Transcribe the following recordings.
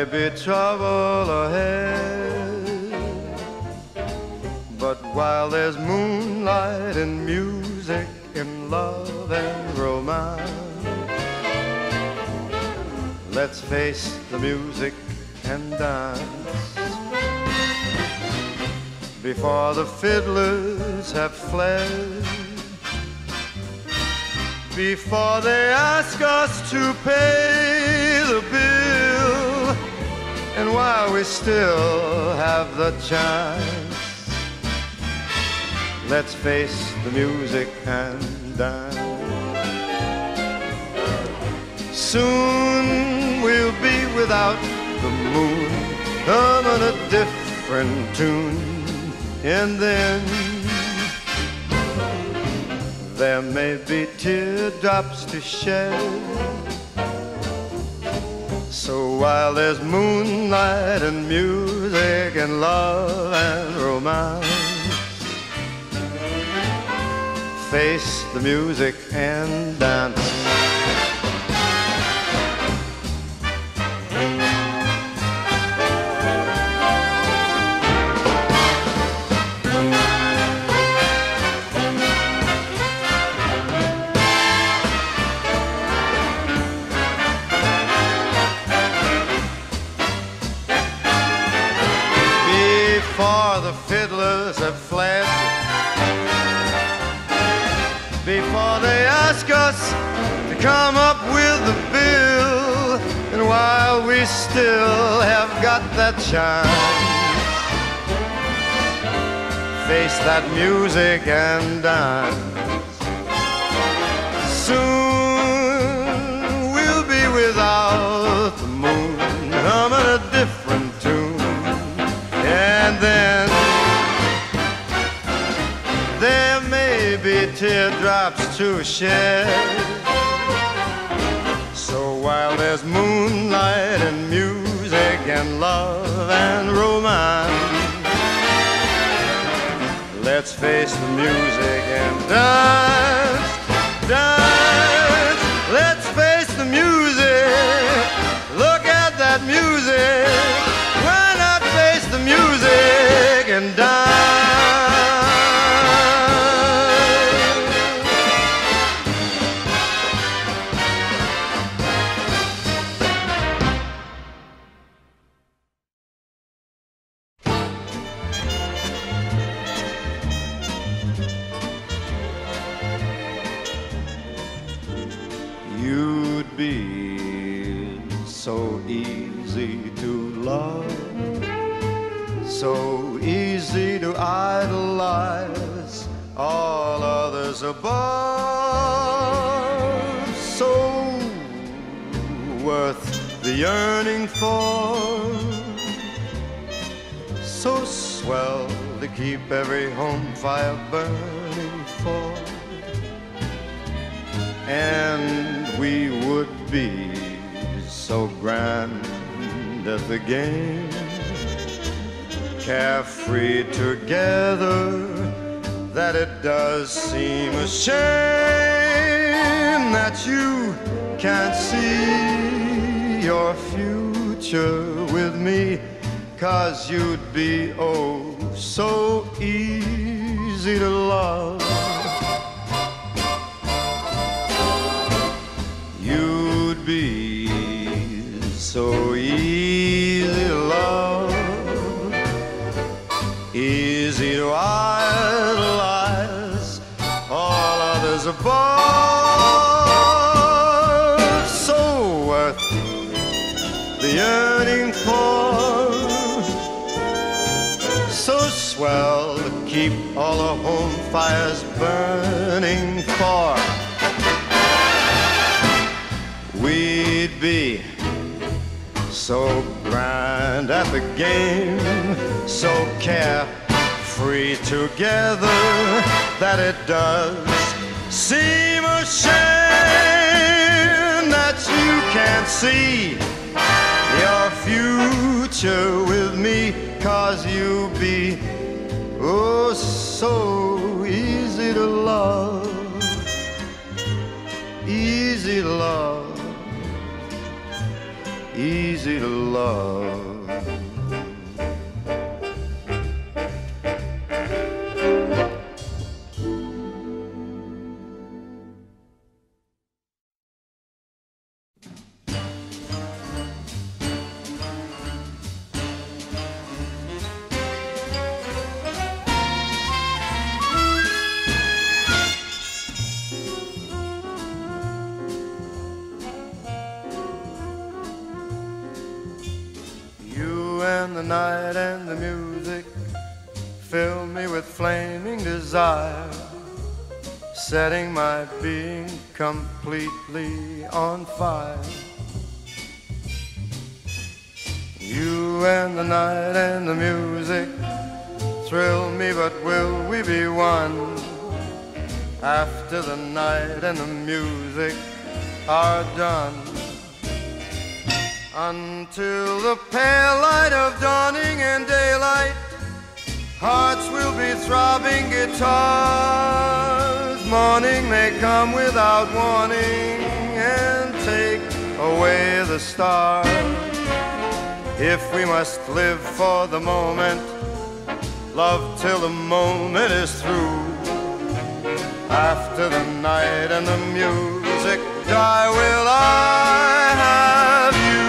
be trouble ahead, but while there's moonlight and music and love and romance, let's face the music and dance. Before the fiddlers have fled, before they ask us to pay the bill, and while we still have the chance, let's face the music and dance. Soon we'll be without the moon, humming a different tune, and then there may be teardrops to shed. So while there's moonlight and music and love and romance, face the music and dance. Before the fiddlers have fled, before they ask us to come up with the bill, and while we still have got that chance, face that music and dance. Soon we'll be without the moon, humming a different tune, and then there may be teardrops to shed. So while there's moonlight and music and love and romance, let's face the music and dance, dance. Let's face the music, look at that music. Why not face the music and dance? You'd be so easy to love, so easy to idolize, all others above, so worth the yearning for, so swell to keep every home fire burning for. And we would be so grand at the game, carefree together, that it does seem a shame that you can't see your future with me, 'cause you'd be oh so easy to love. You'd be so easy to love, easy to idolize, all others above, so worth the yearning for, so swell to keep all the home fires burning for. We'd be so grand at the game, so carefree together, that it does seem a shame that you can't see your future with me, 'cause you'll be oh so easy to love, easy to love, easy to love. The night and the music fill me with flaming desire, setting my being completely on fire. You and the night and the music thrill me, but will we be one after the night and the music are done? Until the pale light of dawning and daylight, hearts will be throbbing guitars. Morning may come without warning and take away the stars. If we must live for the moment, love till the moment is through. After the night and the music die, will I have you?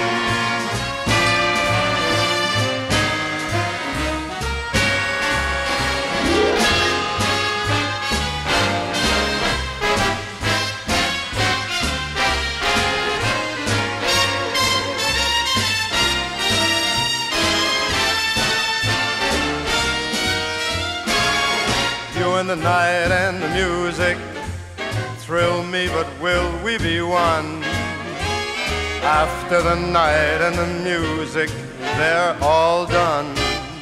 In the night and the music thrill me, but will we be one? After the night and the music, they're all done.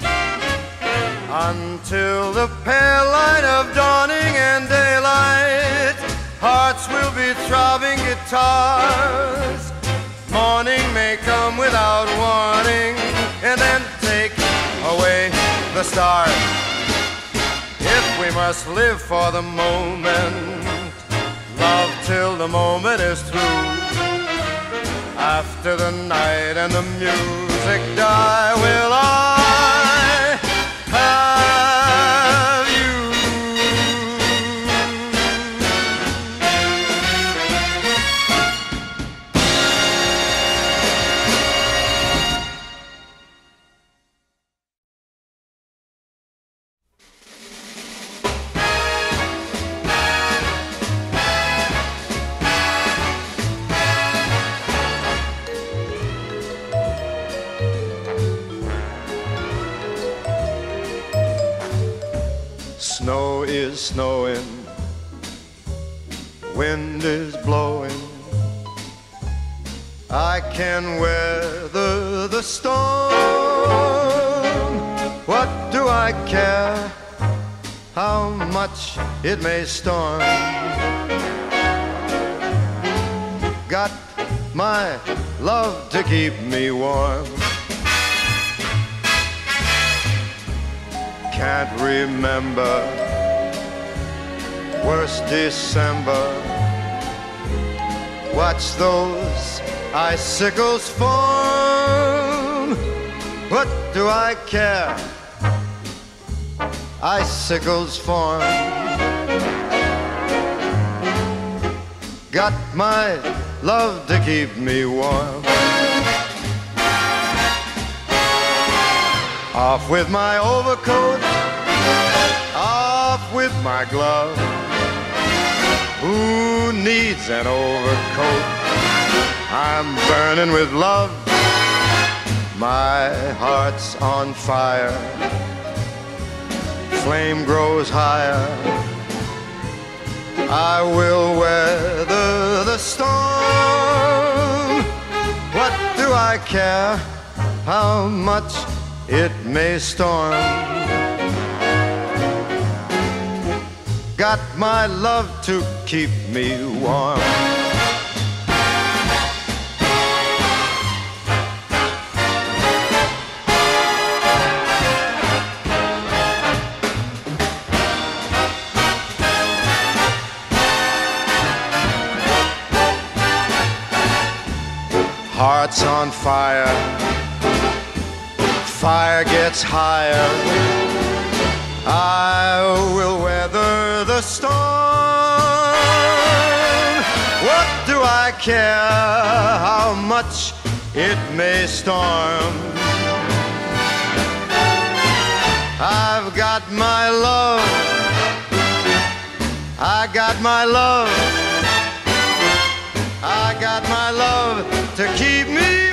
Until the pale light of dawning and daylight, hearts will be throbbing guitars. Morning may come without warning and then take away the stars. If we must live for the moment, love till the moment is through. After the night and the music die, will I have you? Snow is snowing, wind is blowing. I can weather the storm. What do I care how much it may storm? Got my love to keep me warm. Can't remember worst December. Watch those icicles form. What do I care? Icicles form. Got my love to keep me warm. Off with my overcoat, off with my glove. Who needs an overcoat? I'm burning with love. My heart's on fire. Flame grows higher. I will weather the storm. What do I care how much it may storm? Got my love to keep me warm. heart's on fire, fire gets higher. I will weather the storm. What do I care how much it may storm? I've got my love, I got my love, I got my love to keep me